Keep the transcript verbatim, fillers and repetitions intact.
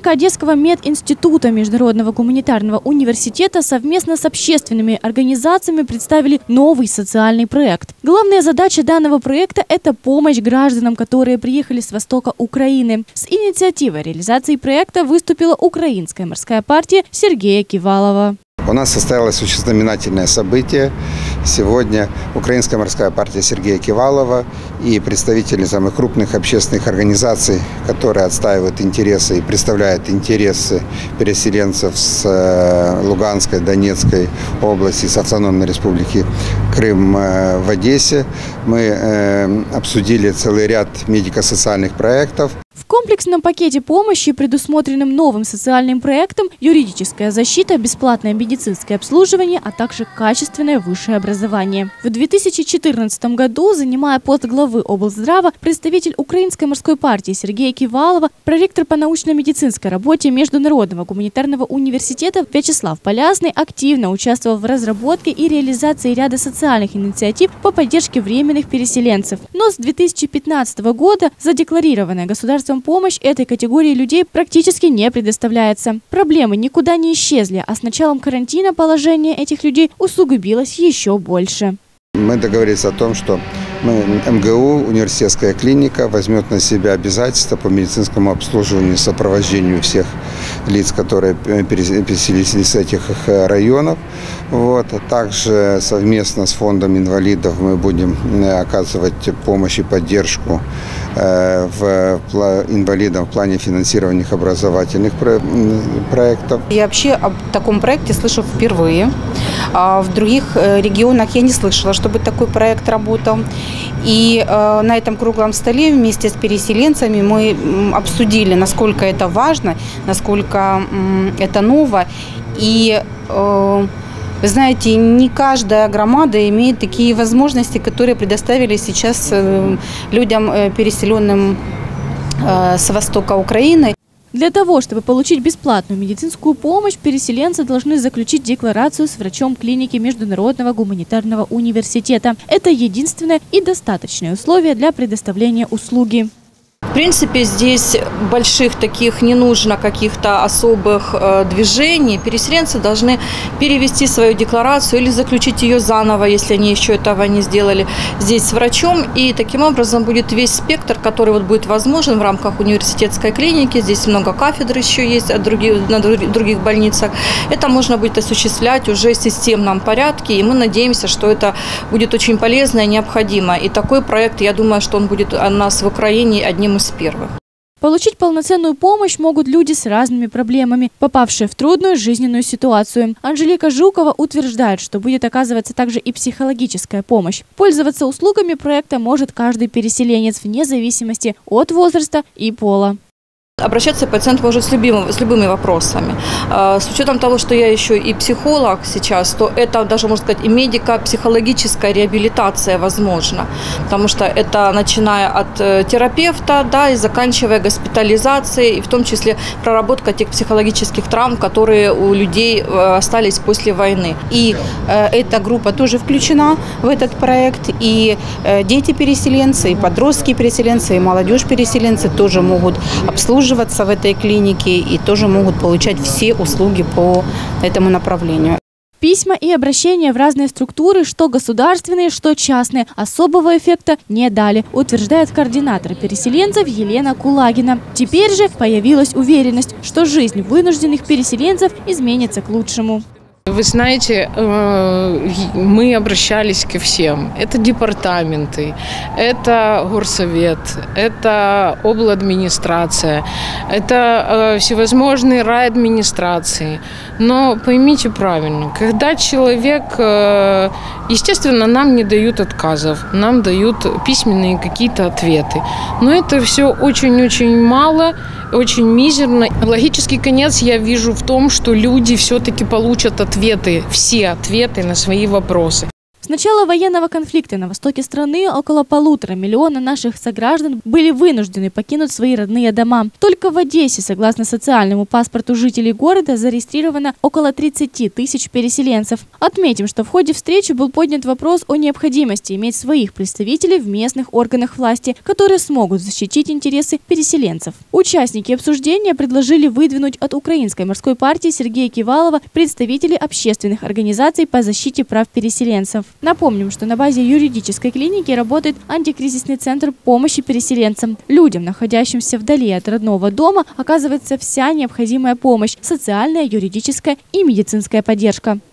Клиника Одесского мединститута Международного гуманитарного университета совместно с общественными организациями представили новый социальный проект. Главная задача данного проекта – это помощь гражданам, которые приехали с востока Украины. С инициативой реализации проекта выступила Украинская морская партия Сергея Кивалова. У нас состоялось очень знаменательное событие. Сегодня Украинская морская партия Сергея Кивалова и представители самых крупных общественных организаций, которые отстаивают интересы и представляют интересы переселенцев с Луганской, Донецкой области, с Автономной Республики Крым в Одессе. Мы обсудили целый ряд медико-социальных проектов. В комплексном пакете помощи, предусмотренным новым социальным проектом, юридическая защита, бесплатное медицинское обслуживание, а также качественное высшее образование. В две тысячи четырнадцатом году, занимая пост главы облздрава, представитель Украинской морской партии Сергея Кивалова, проректор по научно-медицинской работе Международного гуманитарного университета Вячеслав Полясный активно участвовал в разработке и реализации ряда социальных инициатив по поддержке временных переселенцев. Но с две тысячи пятнадцатого года задекларированная государством помощь этой категории людей практически не предоставляется. Проблемы никуда не исчезли, а с началом карантина положение этих людей усугубилось еще больше. Мы договорились о том, что мы, МГУ, университетская клиника, возьмет на себя обязательства по медицинскому обслуживанию и сопровождению всех лиц, которые переселились из этих районов. Вот. А также совместно с фондом инвалидов мы будем оказывать помощь и поддержку в инвалидам в плане финансирования их образовательных проектов. Я вообще об таком проекте слышу впервые. В других регионах я не слышала, чтобы такой проект работал. И на этом круглом столе вместе с переселенцами мы обсудили, насколько это важно, насколько это ново. И вы знаете, не каждая громада имеет такие возможности, которые предоставили сейчас людям, переселенным с востока Украины. Для того, чтобы получить бесплатную медицинскую помощь, переселенцы должны заключить декларацию с врачом клиники Международного гуманитарного университета. Это единственное и достаточное условие для предоставления услуги. В принципе, здесь больших таких не нужно каких-то особых э, движений. Переселенцы должны перевести свою декларацию или заключить ее заново, если они еще этого не сделали, здесь с врачом. И таким образом будет весь спектр, который вот будет возможен в рамках университетской клиники. Здесь много кафедр еще есть от других, на других больницах. Это можно будет осуществлять уже в системном порядке. И мы надеемся, что это будет очень полезно и необходимо. И такой проект, я думаю, что он будет у нас в Украине одним из первых. Получить полноценную помощь могут люди с разными проблемами, попавшие в трудную жизненную ситуацию. Анжелика Жукова утверждает, что будет оказываться также и психологическая помощь. Пользоваться услугами проекта может каждый переселенец вне зависимости от возраста и пола. Обращаться пациент может с любыми, с любыми вопросами. С учетом того, что я еще и психолог сейчас, то это даже, можно сказать, и медико-психологическая реабилитация возможна. Потому что это начиная от терапевта, да, и заканчивая госпитализацией, и в том числе проработка тех психологических травм, которые у людей остались после войны. И э, эта группа тоже включена в этот проект. И э, дети-переселенцы, и подростки-переселенцы, и молодежь-переселенцы тоже могут обслуживать в этой клинике и тоже могут получать все услуги по этому направлению. Письма и обращения в разные структуры, что государственные, что частные, особого эффекта не дали, утверждает координатор переселенцев Елена Кулагина. Теперь же появилась уверенность, что жизнь вынужденных переселенцев изменится к лучшему. Вы знаете, мы обращались ко всем. Это департаменты, это горсовет, это обладминистрация, это всевозможные райадминистрации. Но поймите правильно, когда человек, естественно, нам не дают отказов, нам дают письменные какие-то ответы. Но это все очень-очень мало, очень мизерно. Логический конец я вижу в том, что люди все-таки получат ответы, все ответы на свои вопросы. С начала военного конфликта на востоке страны около полутора миллиона наших сограждан были вынуждены покинуть свои родные дома. Только в Одессе, согласно социальному паспорту жителей города, зарегистрировано около тридцати тысяч переселенцев. Отметим, что в ходе встречи был поднят вопрос о необходимости иметь своих представителей в местных органах власти, которые смогут защитить интересы переселенцев. Участники обсуждения предложили выдвинуть от Украинской морской партии Сергея Кивалова представителей общественных организаций по защите прав переселенцев. Напомним, что на базе юридической клиники работает антикризисный центр помощи переселенцам. Людям, находящимся вдали от родного дома, оказывается вся необходимая помощь – социальная, юридическая и медицинская поддержка.